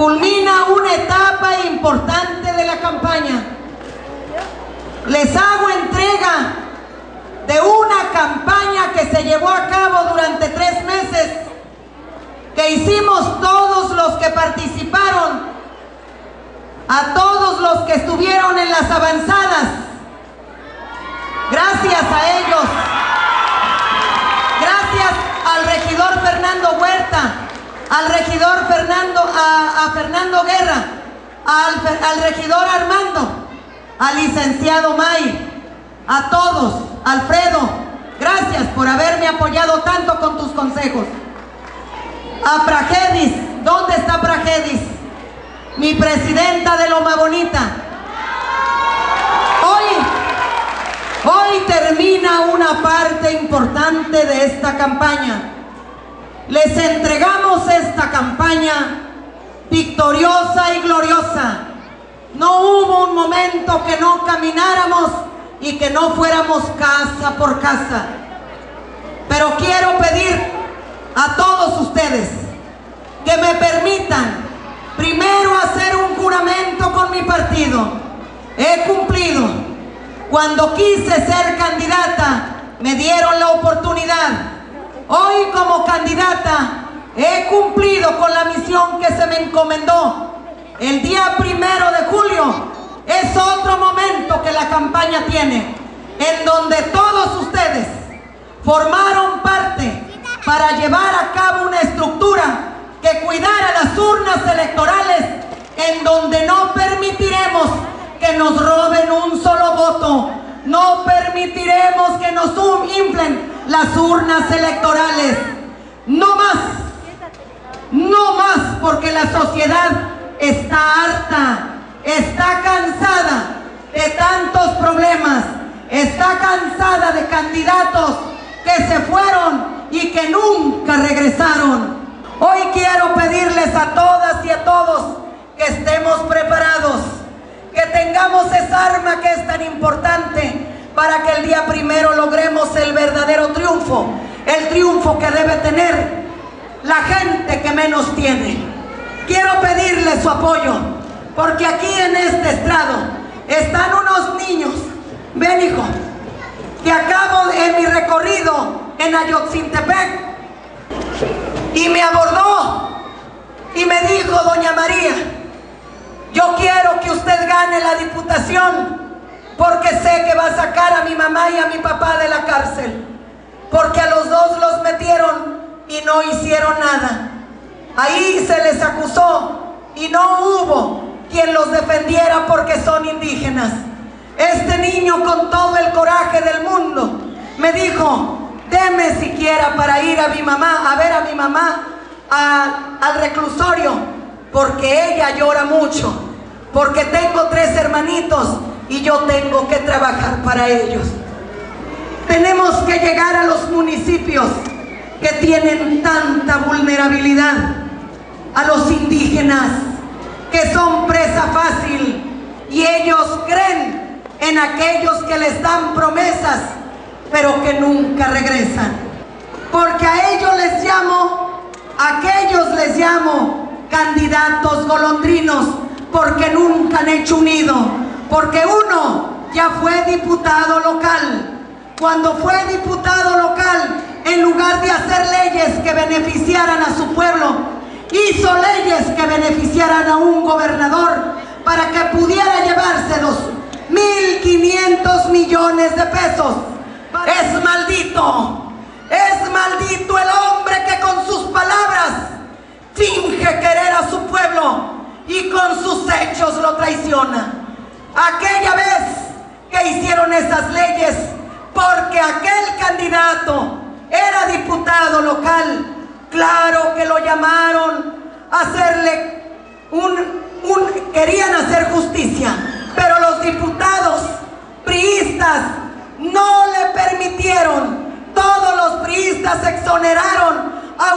culmina una etapa importante de la campaña. Les hago entrega de una campaña que se llevó a cabo durante 3 meses, que hicimos todos los que participaron, a todos los que estuvieron en las avanzadas. Gracias a ellos, gracias al regidor Fernando Huerta, al regidor Fernando Guerra, al regidor Armando, al licenciado May, a todos, Alfredo, gracias por haberme apoyado tanto con tus consejos. A Pragedis, ¿dónde está Pragedis? Mi presidenta de Loma Bonita. Hoy termina una parte importante de esta campaña. Les entregamos esta campaña victoriosa y gloriosa. No hubo un momento que no camináramos y que no fuéramos casa por casa. Pero quiero pedir a todos ustedes que me permitan primero hacer un juramento con mi partido. He cumplido. Cuando quise ser candidata, me dieron la oportunidad. Hoy como candidata, he cumplido con la misión que se me encomendó. El día 1 de julio es otro momento que la campaña tiene, en donde todos ustedes formaron parte para llevar a cabo una estructura que cuidara las urnas electorales, en donde no permitiremos que nos roben un solo voto, no permitiremos que nos inflen las urnas electorales. No más, no más, porque la sociedad está harta, está cansada de tantos problemas, está cansada de candidatos que se fueron y que nunca regresaron. Hoy quiero pedirles a todas y a todos que estemos preparados, que tengamos esa arma que es tan importante para que el día 1 logremos el verdadero triunfo, el triunfo que debe tener la gente que menos tiene. Quiero pedirles su apoyo, porque aquí en este estrado están unos niños. Ven, hijo, que acabo en mi recorrido en Ayotzintepec y me abordó y me dijo: doña María, yo quiero que usted gane la diputación porque sé que va a sacar a mi mamá y a mi papá de la cárcel, porque a los dos los metieron y no hicieron nada. Ahí se les acusó y no hubo quien los defendiera porque son indígenas. Este niño, con todo el coraje del mundo, me dijo: deme siquiera para ir a mi mamá, a ver a mi mamá al reclusorio, porque ella llora mucho, porque tengo 3 hermanitos y yo tengo que trabajar para ellos. Tenemos que llegar a los municipios que tienen tanta vulnerabilidad, a los indígenas que son presa fácil y ellos creen en aquellos que les dan promesas pero que nunca regresan, porque a ellos les llamo, a aquellos les llamo candidatos golondrinos, porque nunca han hecho un nido, porque uno ya fue diputado local. Cuando fue diputado local, en lugar de hacer leyes que beneficiaran a su pueblo, hizo leyes que beneficiaran a un gobernador para que pudiera llevarse 2.500 millones de pesos. Es maldito el hombre que con sus palabras finge querer a su pueblo y con sus hechos lo traiciona. Aquella vez que hicieron esas leyes, porque aquel candidato era diputado local, claro que lo llamaron a hacerle querían hacer justicia, pero los diputados priistas no le permitieron. Todos los priistas exoneraron a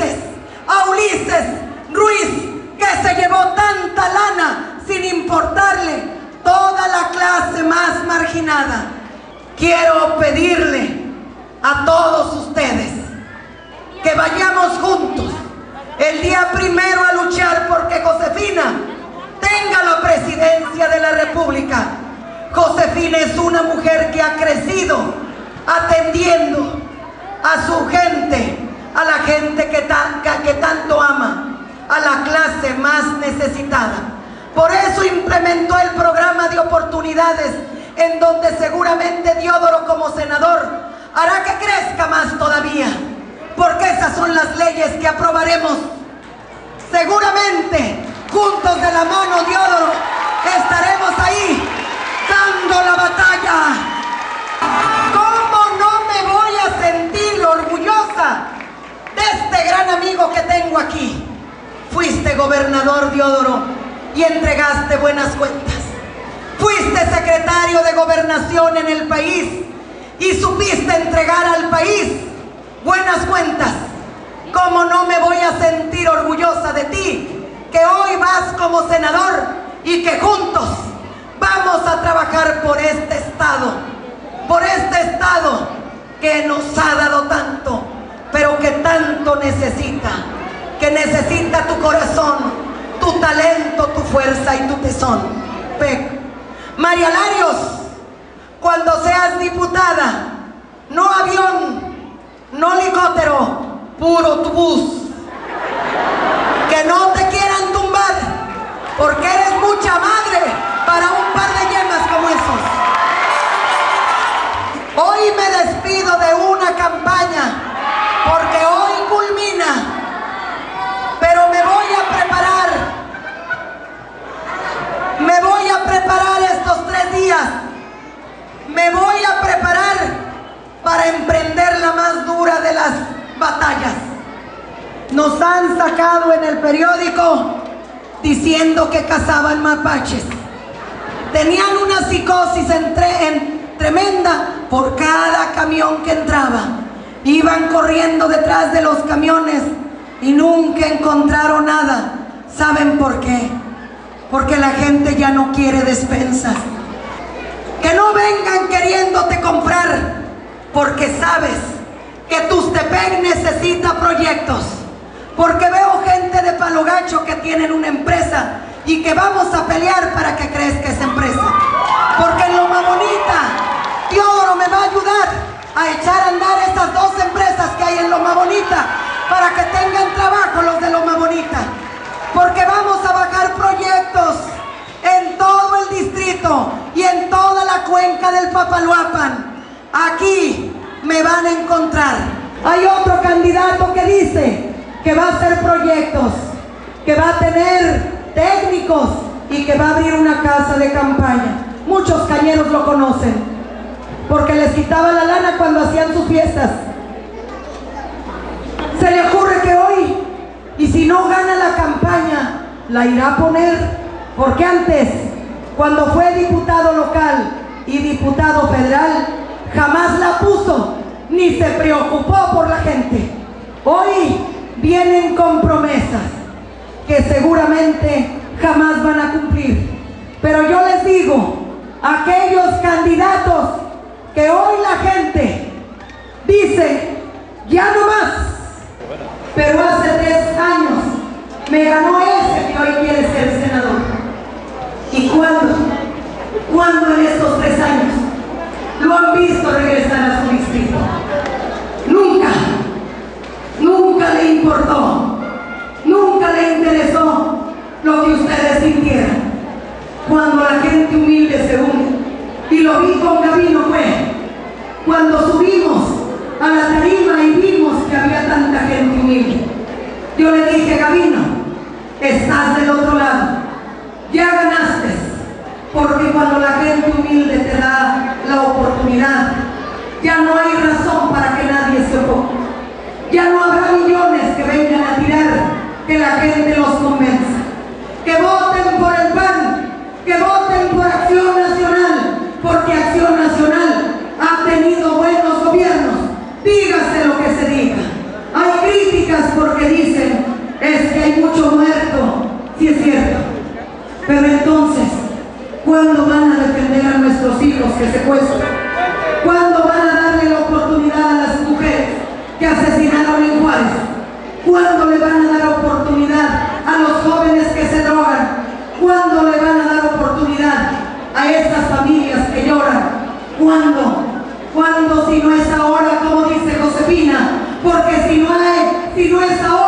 Ulises Ruiz, que se llevó tanta lana sin importarle toda la clase más marginada. Quiero pedirle a todos ustedes que vayamos juntos el día primero a luchar porque Josefina tenga la presidencia de la República. Josefina es una mujer que ha crecido atendiendo a su gente, a la gente que tanto ama, a la clase más necesitada. Por eso implementó el programa de oportunidades, en donde seguramente Diodoro como senador hará que crezca más todavía, porque esas son las leyes que aprobaremos. Seguramente, juntos de la mano, Diodoro, estaremos ahí dando la batalla. ¿Cómo no me voy a sentir orgullosa de este gran amigo que tengo aquí? Fuiste gobernador, Diodoro, y entregaste buenas cuentas. Fuiste secretario de gobernación en el país y supiste entregar al país buenas cuentas. ¿Cómo no me voy a sentir orgullosa de ti, que hoy vas como senador y que juntos vamos a trabajar por este estado que nos ha dado tanto, pero que tanto necesita, que necesita tu corazón, tu talento, tu fuerza y tu tesón. María Larios, cuando seas diputada, no avión, no helicóptero, puro tu bus. Que no te quieran tumbar, porque eres mucha madre para un par de yemas como esos. Hoy me despido de una campaña, porque hoy culmina, pero me voy a preparar estos 3 días, me voy a preparar para emprender la más dura de las batallas. Nos han sacado en el periódico diciendo que cazaban mapaches. Tenían una psicosis tremenda por cada camión que entraba. Iban corriendo detrás de los camiones y nunca encontraron nada. ¿Saben por qué? Porque la gente ya no quiere despensas. Que no vengan queriéndote comprar, porque sabes que Tustepec necesita proyectos. Porque veo gente de Palo Gacho que tienen una empresa y que vamos a pelear para que crezca esa empresa. Porque en Loma Bonita, Diodoro me va a ayudar a echar a andar esas 2 empresas que hay en Loma Bonita para que tengan trabajo los de Loma Bonita. Porque vamos a bajar proyectos en todo el distrito y en toda la cuenca del Papaloapan. Aquí me van a encontrar. Hay otro candidato que dice que va a hacer proyectos, que va a tener técnicos y que va a abrir una casa de campaña. Muchos cañeros lo conocen, porque les quitaba la lana cuando hacían sus fiestas. Se le ocurre que hoy, y si no gana la campaña, la irá a poner, porque antes, cuando fue diputado local y diputado federal, jamás la puso, ni se preocupó por la gente. Hoy vienen con promesas que seguramente jamás van a cumplir. Pero yo les digo, aquellos candidatos que hoy la gente dice, ya no más, pero hace 3 años me ganó ese que hoy quiere ser senador. ¿Y cuándo en estos 3 años lo han visto regresar a su distrito? Nunca le importó, nunca le interesó lo que ustedes sintieran. Cuando la gente humilde se une, y lo vi con Gabino fue cuando subimos a la tarima y vimos que había tanta gente humilde. Yo le dije, Gabino, estás del otro lado, ya ganaste, porque cuando la gente humilde te da la oportunidad, ya no hay razón para que nadie se oponga. Ya no habrá millones que vengan a tirar, que la gente los convenza. Que voten por el PAN, que voten por Acción Nacional, porque Acción Nacional ha tenido buenos gobiernos, dígase lo que se diga. Hay críticas porque dicen, es que hay mucho muerto, sí es cierto. Pero entonces, ¿cuándo van a defender a nuestros hijos que secuestran? ¿Cuándo van a darle la oportunidad a las mujeres que asesinaron en Juárez? ¿Cuándo le van a dar oportunidad oportunidad a los jóvenes que se drogan? ¿Cuándo le van a dar oportunidad a esas familias que lloran? ¿Cuándo? ¿Cuándo si no es ahora, como dice Josefina? Porque si no es ahora,